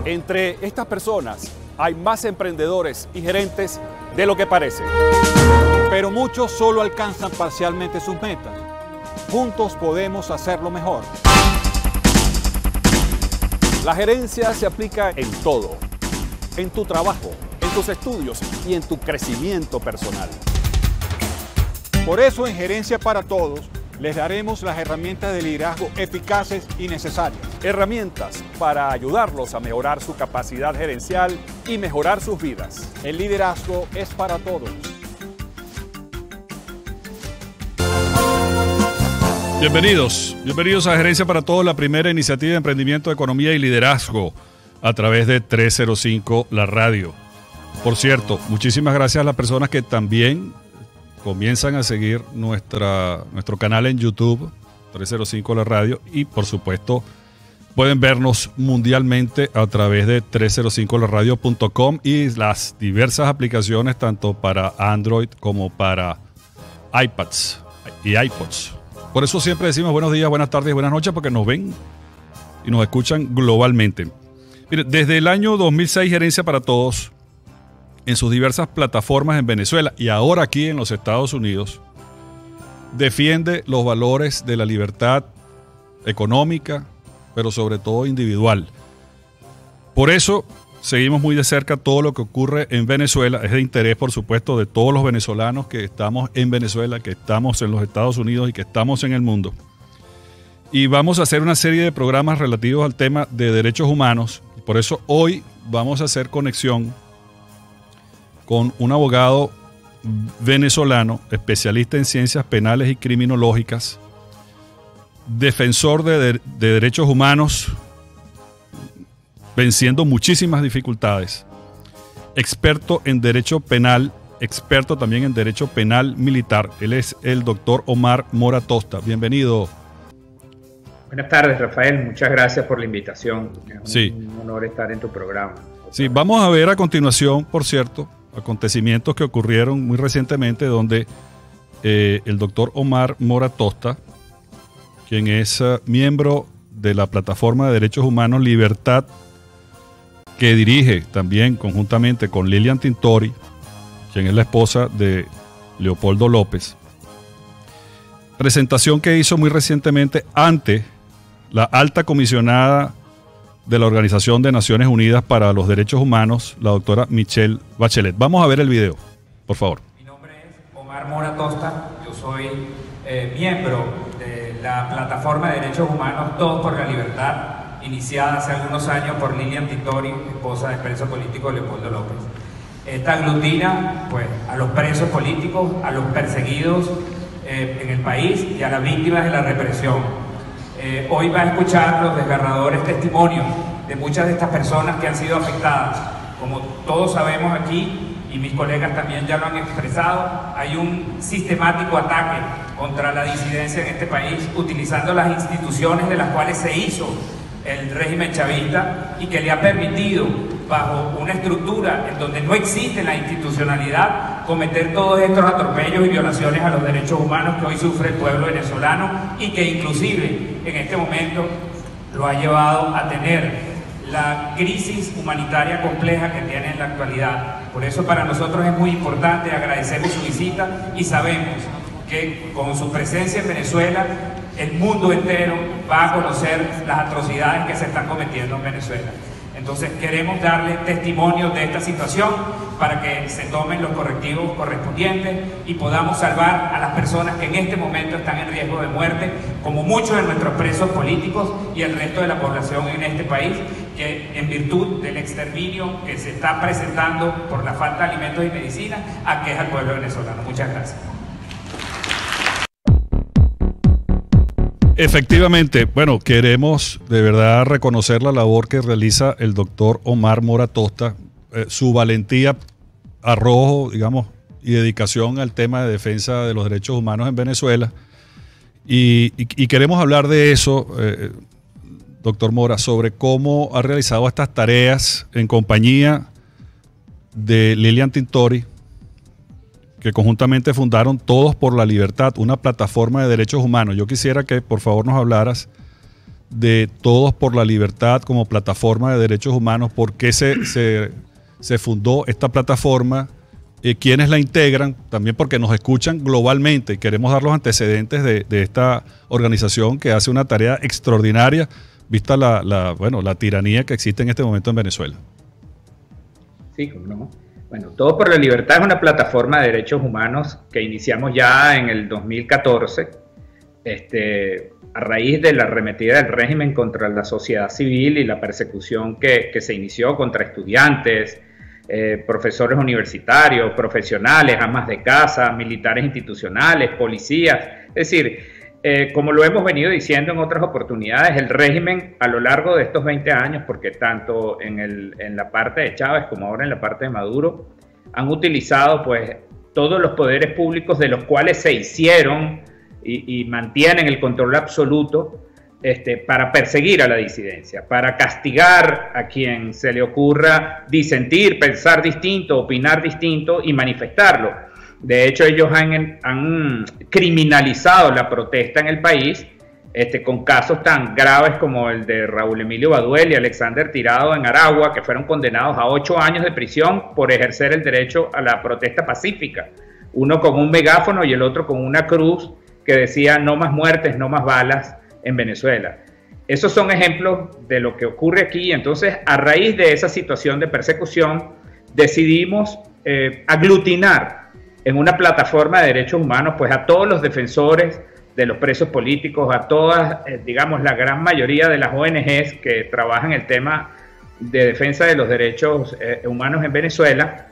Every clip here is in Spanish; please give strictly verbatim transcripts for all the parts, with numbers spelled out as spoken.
Entre estas personas hay más emprendedores y gerentes de lo que parece. Pero muchos solo alcanzan parcialmente sus metas. Juntos podemos hacerlo mejor. La gerencia se aplica en todo, en tu trabajo, en tus estudios y en tu crecimiento personal. Por eso en Gerencia para Todos les daremos las herramientas de liderazgo eficaces y necesarias. Herramientas para ayudarlos a mejorar su capacidad gerencial y mejorar sus vidas. El liderazgo es para todos. Bienvenidos, bienvenidos a Gerencia para Todos, la primera iniciativa de emprendimiento, economía y liderazgo a través de trescientos cinco La Radio. Por cierto, muchísimas gracias a las personas que también comienzan a seguir nuestra, nuestro canal en YouTube, trescientos cinco La Radio, y por supuesto pueden vernos mundialmente a través de trescientos cinco la radio punto com y las diversas aplicaciones tanto para Android como para iPads y iPods. Por eso siempre decimos buenos días, buenas tardes y buenas noches, porque nos ven y nos escuchan globalmente. Mire, desde el año dos mil seis, Gerencia para Todos, en sus diversas plataformas en Venezuela y ahora aquí en los Estados Unidos, defiende los valores de la libertad económica, pero sobre todo individual. Por eso seguimos muy de cerca todo lo que ocurre en Venezuela. Es de interés, por supuesto, de todos los venezolanos que estamos en Venezuela, que estamos en los Estados Unidos y que estamos en el mundo. Y vamos a hacer una serie de programas relativos al tema de derechos humanos. Por eso hoy vamos a hacer conexión con un abogado venezolano, especialista en ciencias penales y criminológicas, defensor de, de, de derechos humanos, venciendo muchísimas dificultades, experto en derecho penal, experto también en derecho penal militar. Él es el doctor Omar Mora Tosta. Bienvenido. Buenas tardes, Rafael. Muchas gracias por la invitación. Es un, sí. un honor estar en tu programa. Sí, vamos a ver a continuación, por cierto, acontecimientos que ocurrieron muy recientemente donde eh, el doctor Omar Mora Tosta, quien es uh, miembro de la plataforma de derechos humanos Libertad, que dirige también conjuntamente con Lilian Tintori, quien es la esposa de Leopoldo López, presentación que hizo muy recientemente ante la alta comisionada de la Organización de Naciones Unidas para los Derechos Humanos, la doctora Michelle Bachelet. Vamos a ver el video, por favor. Mi nombre es Omar Mora Tosta, yo soy eh, miembro de la plataforma de derechos humanos Todos por la Libertad, iniciada hace algunos años por Lilian Tintori, esposa del preso político Leopoldo López. Esta aglutina pues, a los presos políticos, a los perseguidos eh, en el país y a las víctimas de la represión. Eh, hoy va a escuchar los desgarradores testimonios de muchas de estas personas que han sido afectadas. Como todos sabemos aquí, y mis colegas también ya lo han expresado, hay un sistemático ataque contra la disidencia en este país, utilizando las instituciones de las cuales se hizo el régimen chavista y que le ha permitido, bajo una estructura en donde no existe la institucionalidad, cometer todos estos atropellos y violaciones a los derechos humanos que hoy sufre el pueblo venezolano y que inclusive en este momento lo ha llevado a tener la crisis humanitaria compleja que tiene en la actualidad. Por eso para nosotros es muy importante, agradecemos su visita y sabemos que con su presencia en Venezuela el mundo entero va a conocer las atrocidades que se están cometiendo en Venezuela. Entonces queremos darle testimonio de esta situación para que se tomen los correctivos correspondientes y podamos salvar a las personas que en este momento están en riesgo de muerte, como muchos de nuestros presos políticos y el resto de la población en este país, que en virtud del exterminio que se está presentando por la falta de alimentos y medicinas, aqueja al pueblo venezolano. Muchas gracias. Efectivamente, bueno, queremos de verdad reconocer la labor que realiza el doctor Omar Mora Tosta, eh, su valentía, arrojo, digamos, y dedicación al tema de defensa de los derechos humanos en Venezuela. Y, y, y queremos hablar de eso, eh, doctor Mora, sobre cómo ha realizado estas tareas en compañía de Lilian Tintori, que conjuntamente fundaron Todos por la Libertad, una plataforma de derechos humanos. Yo quisiera que por favor nos hablaras de Todos por la Libertad como plataforma de derechos humanos? ¿Por qué se, se, se fundó esta plataforma? Eh, ¿Quiénes la integran? También porque nos escuchan globalmente y queremos dar los antecedentes de, de esta organización que hace una tarea extraordinaria, vista la, la, bueno, la tiranía que existe en este momento en Venezuela. Sí, cómo no. Bueno, Todos por la Libertad es una plataforma de derechos humanos que iniciamos ya en el dos mil catorce, este, a raíz de la arremetida del régimen contra la sociedad civil y la persecución que, que se inició contra estudiantes, eh, profesores universitarios, profesionales, amas de casa, militares institucionales, policías. Es decir, eh, como lo hemos venido diciendo en otras oportunidades, el régimen a lo largo de estos veinte años, porque tanto en, el, en la parte de Chávez como ahora en la parte de Maduro, han utilizado pues todos los poderes públicos de los cuales se hicieron y, y mantienen el control absoluto este, para perseguir a la disidencia, para castigar a quien se le ocurra disentir, pensar distinto, opinar distinto y manifestarlo. De hecho, ellos han, han criminalizado la protesta en el país este, con casos tan graves como el de Raúl Emilio Baduel y Alexander Tirado en Aragua, que fueron condenados a ocho años de prisión por ejercer el derecho a la protesta pacífica. Uno con un megáfono y el otro con una cruz que decía no más muertes, no más balas en Venezuela. Esos son ejemplos de lo que ocurre aquí. Entonces, a raíz de esa situación de persecución, decidimos eh, aglutinar en una plataforma de derechos humanos pues a todos los defensores de los presos políticos, a todas, eh, digamos, la gran mayoría de las O N Ges que trabajan el tema de defensa de los derechos eh, humanos en Venezuela,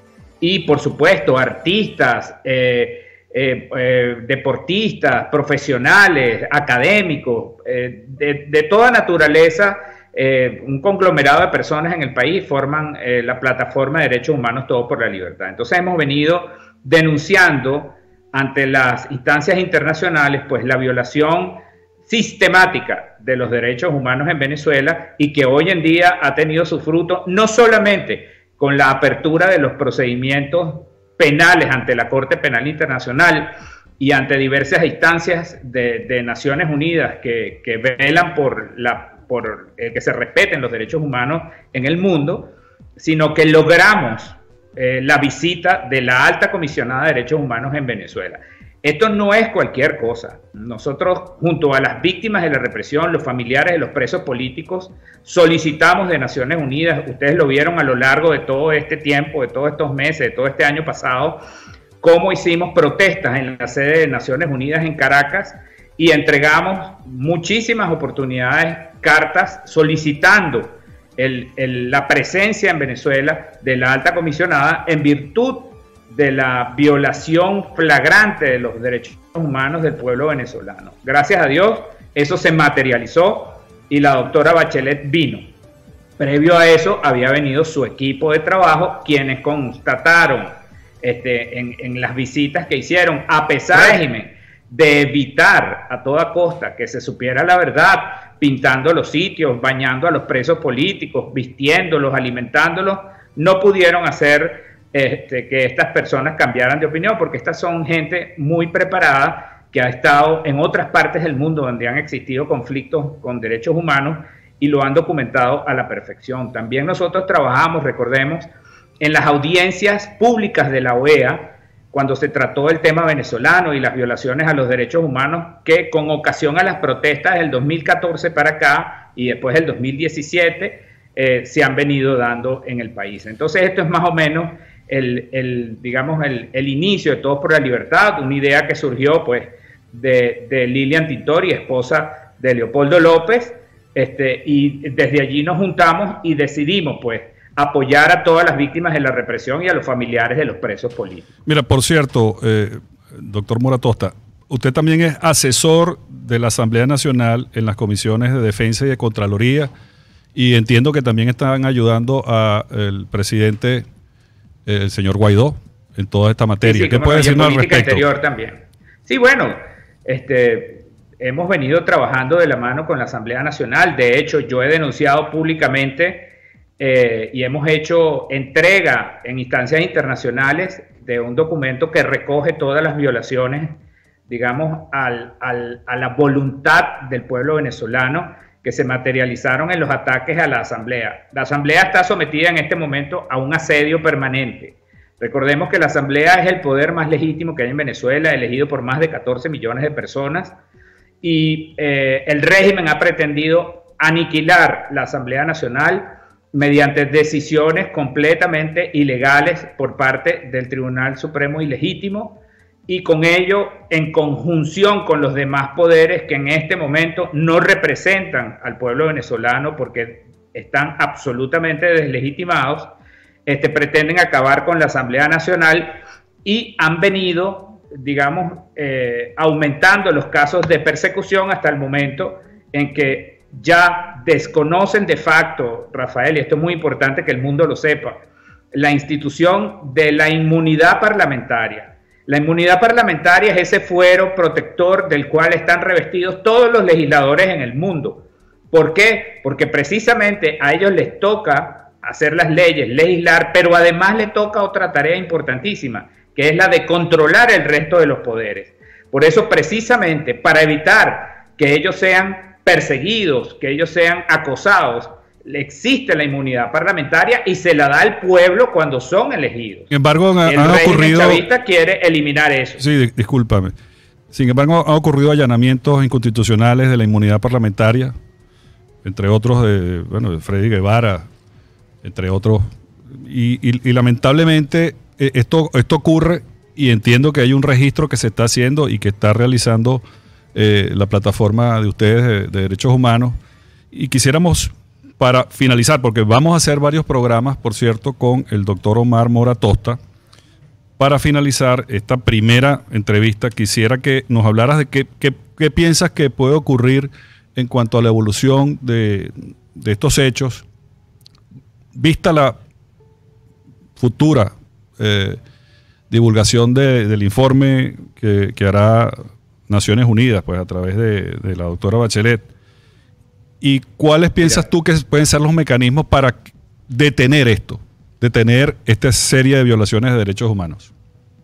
y por supuesto artistas, eh, Eh, eh, deportistas, profesionales, académicos, eh, de, de toda naturaleza. Eh, un conglomerado de personas en el país forman eh, la plataforma de derechos humanos Todos por la Libertad. Entonces hemos venido denunciando ante las instancias internacionales pues la violación sistemática de los derechos humanos en Venezuela, y que hoy en día ha tenido su fruto no solamente con la apertura de los procedimientos penales ante la Corte Penal Internacional y ante diversas instancias de, de Naciones Unidas que, que velan por, la, por eh, que se respeten los derechos humanos en el mundo, sino que logramos eh, la visita de la Alta Comisionada de Derechos Humanos en Venezuela. Esto no es cualquier cosa. Nosotros, junto a las víctimas de la represión, los familiares de los presos políticos, solicitamos de Naciones Unidas, ustedes lo vieron a lo largo de todo este tiempo, de todos estos meses, de todo este año pasado, cómo hicimos protestas en la sede de Naciones Unidas en Caracas y entregamos muchísimas oportunidades, cartas solicitando el, el, la presencia en Venezuela de la Alta Comisionada en virtud de la violación flagrante de los derechos humanos del pueblo venezolano. Gracias a Dios, eso se materializó y la doctora Bachelet vino. Previo a eso, había venido su equipo de trabajo, quienes constataron este, en, en las visitas que hicieron, a pesar del régimen, de evitar a toda costa que se supiera la verdad, pintando los sitios, bañando a los presos políticos, vistiéndolos, alimentándolos, no pudieron hacer Este, que estas personas cambiaran de opinión, porque estas son gente muy preparada que ha estado en otras partes del mundo donde han existido conflictos con derechos humanos y lo han documentado a la perfección. También nosotros trabajamos, recordemos, en las audiencias públicas de la O E A cuando se trató el tema venezolano y las violaciones a los derechos humanos que con ocasión a las protestas del dos mil catorce para acá y después del dos mil diecisiete eh, se han venido dando en el país. Entonces esto es más o menos El, el, digamos, el, el inicio de Todos por la Libertad, una idea que surgió pues de, de Lilian Tintori, esposa de Leopoldo López, este, y desde allí nos juntamos y decidimos pues apoyar a todas las víctimas de la represión y a los familiares de los presos políticos. Mira, por cierto, eh, doctor Moratosta, usted también es asesor de la Asamblea Nacional en las comisiones de Defensa y de Contraloría, y entiendo que también están ayudando al presidente el señor Guaidó en toda esta materia. Sí, sí, ¿qué puede decirnos al respecto? Interior también. Sí, bueno, este, hemos venido trabajando de la mano con la Asamblea Nacional. De hecho, yo he denunciado públicamente eh, y hemos hecho entrega en instancias internacionales de un documento que recoge todas las violaciones digamos, al, al, a la voluntad del pueblo venezolano que se materializaron en los ataques a la Asamblea. La Asamblea está sometida en este momento a un asedio permanente. Recordemos que la Asamblea es el poder más legítimo que hay en Venezuela, elegido por más de catorce millones de personas, y eh, el régimen ha pretendido aniquilar la Asamblea Nacional mediante decisiones completamente ilegales por parte del Tribunal Supremo ilegítimo, y con ello en conjunción con los demás poderes que en este momento no representan al pueblo venezolano porque están absolutamente deslegitimados, este, pretenden acabar con la Asamblea Nacional y han venido, digamos, eh, aumentando los casos de persecución hasta el momento en que ya desconocen de facto, Rafael, y esto es muy importante que el mundo lo sepa, la institución de la inmunidad parlamentaria. La inmunidad parlamentaria es ese fuero protector del cual están revestidos todos los legisladores en el mundo. ¿Por qué? Porque precisamente a ellos les toca hacer las leyes, legislar, pero además les toca otra tarea importantísima, que es la de controlar el resto de los poderes. Por eso, precisamente, para evitar que ellos sean perseguidos, que ellos sean acosados, existe la inmunidad parlamentaria y se la da al pueblo cuando son elegidos. Sin embargo, han, el han régimen ocurrido... chavista quiere eliminar eso. Sí, discúlpame. Sin embargo, han ocurrido allanamientos inconstitucionales de la inmunidad parlamentaria, entre otros de, bueno, de Freddy Guevara, entre otros. Y, y, y lamentablemente esto, esto ocurre, y entiendo que hay un registro que se está haciendo y que está realizando eh, la plataforma de ustedes de, de derechos humanos. Y quisiéramos, para finalizar, porque vamos a hacer varios programas, por cierto, con el doctor Omar Mora Tosta, para finalizar esta primera entrevista, quisiera que nos hablaras de qué, qué, qué piensas que puede ocurrir en cuanto a la evolución de, de estos hechos, vista la futura eh, divulgación de, del informe que, que hará Naciones Unidas, pues a través de, de la doctora Bachelet. ¿Y cuáles piensas tú que pueden ser los mecanismos para detener esto, detener esta serie de violaciones de derechos humanos?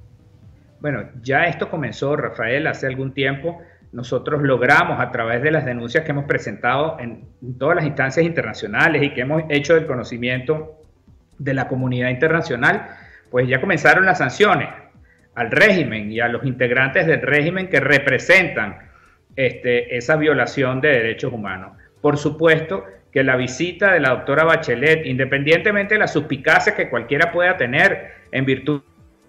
Bueno, ya esto comenzó, Rafael, hace algún tiempo. Nosotros logramos, a través de las denuncias que hemos presentado en todas las instancias internacionales y que hemos hecho del conocimiento de la comunidad internacional, pues ya comenzaron las sanciones al régimen y a los integrantes del régimen que representan este, esa violación de derechos humanos. Por supuesto que la visita de la doctora Bachelet, independientemente de las suspicacias que cualquiera pueda tener en virtud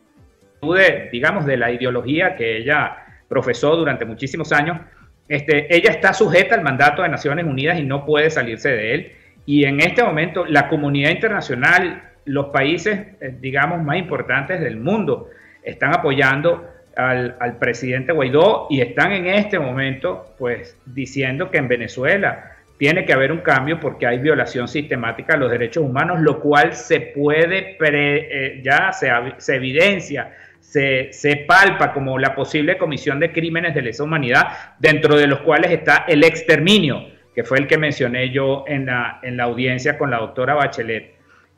de, digamos, de la ideología que ella profesó durante muchísimos años, este, ella está sujeta al mandato de Naciones Unidas y no puede salirse de él. Y en este momento la comunidad internacional, los países, eh, digamos, más importantes del mundo, están apoyando al, al presidente Guaidó y están en este momento, pues, diciendo que en Venezuela tiene que haber un cambio porque hay violación sistemática de los derechos humanos, lo cual se puede, pre, eh, ya se, se evidencia, se, se palpa como la posible comisión de crímenes de lesa humanidad, dentro de los cuales está el exterminio, que fue el que mencioné yo en la, en la audiencia con la doctora Bachelet.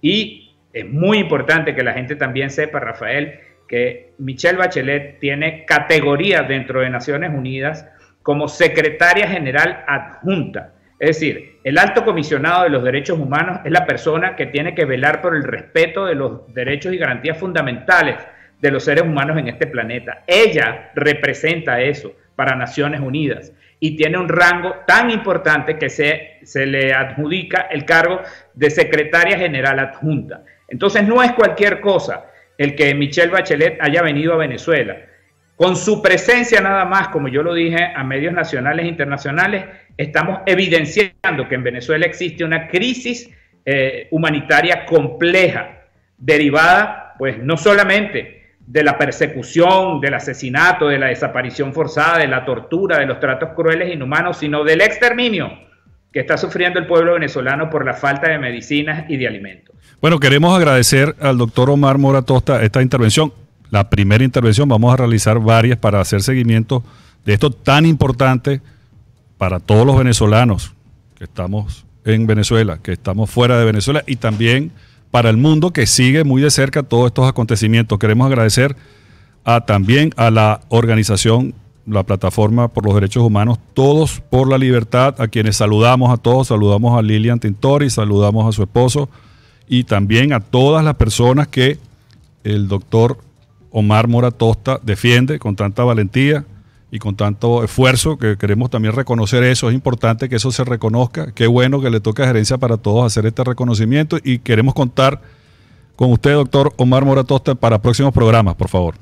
Y es muy importante que la gente también sepa, Rafael, que Michelle Bachelet tiene categoría dentro de Naciones Unidas como secretaria general adjunta. Es decir, el alto comisionado de los derechos humanos es la persona que tiene que velar por el respeto de los derechos y garantías fundamentales de los seres humanos en este planeta. Ella representa eso para Naciones Unidas y tiene un rango tan importante que se, se le adjudica el cargo de secretaria general adjunta. Entonces no es cualquier cosa el que Michelle Bachelet haya venido a Venezuela. Con su presencia nada más, como yo lo dije a medios nacionales e internacionales, estamos evidenciando que en Venezuela existe una crisis eh, humanitaria compleja, derivada pues no solamente de la persecución, del asesinato, de la desaparición forzada, de la tortura, de los tratos crueles e inhumanos, sino del exterminio que está sufriendo el pueblo venezolano por la falta de medicinas y de alimentos. Bueno, queremos agradecer al doctor Omar Mora Tosta esta intervención. La primera intervención, vamos a realizar varias para hacer seguimiento de esto tan importante para todos los venezolanos que estamos en Venezuela, que estamos fuera de Venezuela, y también para el mundo que sigue muy de cerca todos estos acontecimientos. Queremos agradecer a, también a la organización la plataforma por los derechos humanos, Todos por la Libertad, a quienes saludamos a todos, saludamos a Lilian Tintori, saludamos a su esposo y también a todas las personas que el doctor Omar Mora Tosta defiende con tanta valentía y con tanto esfuerzo, que queremos también reconocer eso. Es importante que eso se reconozca. Qué bueno que le toca a Gerencia para Todos hacer este reconocimiento y queremos contar con usted, doctor Omar Mora Tosta, para próximos programas, por favor.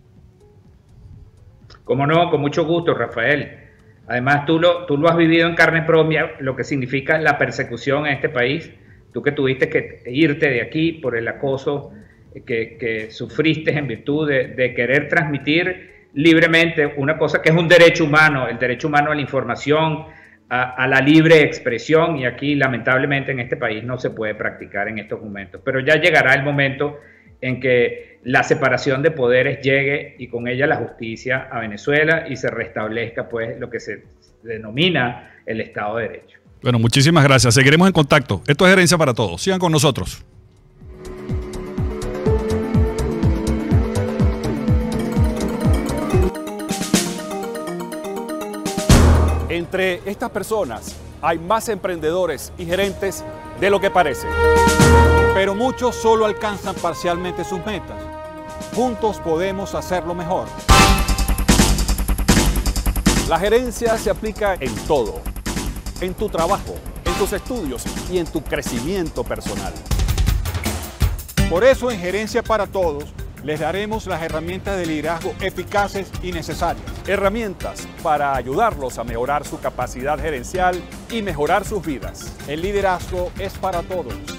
Como no, con mucho gusto, Rafael. Además, tú lo, tú lo has vivido en carne propia, lo que significa la persecución en este país. Tú que tuviste que irte de aquí por el acoso que, que sufriste en virtud de, de querer transmitir libremente una cosa que es un derecho humano, el derecho humano a la información, a, a la libre expresión, y aquí lamentablemente en este país no se puede practicar en estos momentos. Pero ya llegará el momento en que la separación de poderes llegue y con ella la justicia a Venezuela y se restablezca pues lo que se denomina el Estado de Derecho. Bueno, muchísimas gracias. Seguiremos en contacto. Esto es Gerencia para Todos. Sigan con nosotros. Entre estas personas hay más emprendedores y gerentes de lo que parece. Pero muchos solo alcanzan parcialmente sus metas. Juntos podemos hacerlo mejor. La gerencia se aplica en todo, en tu trabajo, en tus estudios y en tu crecimiento personal. Por eso en Gerencia para Todos les daremos las herramientas de liderazgo eficaces y necesarias. Herramientas para ayudarlos a mejorar su capacidad gerencial y mejorar sus vidas. El liderazgo es para todos.